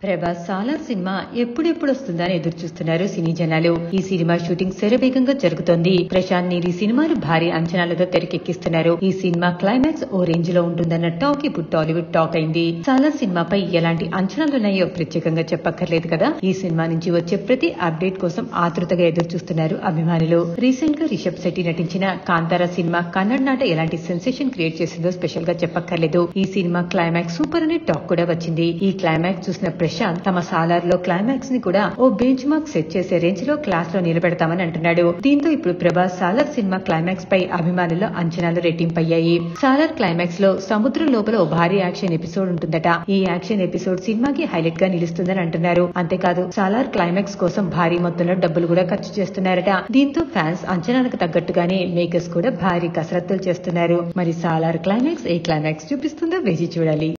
Prabhas Salaar cinema ఎప్పుడెప్పుడు వస్తుందా అని ఎదురు చూస్తున్నారు సినీ జనాలు. ఈ సినిమా షూటింగ్ శరవేగంగా జరుగుతోంది. ప్రశాంత్ నీల్ ఈ సినిమాను భారీ అంచనాలతో తెరకెక్కిస్తున్నారు. ఈ సినిమా క్లైమాక్స్ ఓ రేంజ్ లో ఉంటుందన్న టాక్ ఇప్పుడు టాలీవుడ్ టాక్ అయింది. సాలార్ సినిమాపై ఎలాంటి అంచనాలున్నాయో ప్రత్యేకంగా చెప్పక్కర్లేదు కదా. ఈ సినిమా నుంచి వచ్చే ప్రతి అప్డేట్ కోసం ఆతృతగా ఎదురు చూస్తున్నారు అభిమానులు. రీసెంట్ గా రిషబ్ శెట్టి నటించిన కాంతారా సినిమా కన్నడ నాట ఎలాంటి సెన్సేషన్ క్రియేట్ చేసిందో స్పెషల్ గా చెప్పక్కర్లేదు. ఈ సినిమా క్లైమాక్స్ సూపర్ అనే టాక్ కూడా వచ్చింది. ఈ క్లైమాక్స్ చూసిన ప్రశాంత్ తమ సాలార్ లో క్లైమాక్స్ ని కూడా ఓ బెంచ్ మార్క్ సెట్ చేసే రేంజ్ లో క్లాస్ లో నిలబెడతామని అంటున్నాడు. దీంతో ఇప్పుడు ప్రభాస్ సాలార్ సినిమా క్లైమాక్స్ పై అభిమానుల్లో అంచనాలు రెట్టింపయ్యాయి. సాలార్ క్లైమాక్స్ లో సముద్రం లోపల ఓ భారీ యాక్షన్ ఎపిసోడ్ ఉంటుందట. ఈ యాక్షన్ ఎపిసోడ్ సినిమాకి హైలైట్ గా నిలుస్తుందని అంటున్నారు. అంతేకాదు సాలార్ క్లైమాక్స్ కోసం భారీ మొత్తంలో డబ్బులు కూడా ఖర్చు చేస్తున్నారట. దీంతో ఫ్యాన్స్ అంచనాలకు తగ్గట్టుగానే మేకర్స్ కూడా భారీ కసరత్తులు చేస్తున్నారు. మరి సాలార్ క్లైమాక్స్ ఏ క్లైమాక్స్ చూపిస్తుందో వేచి చూడాలి.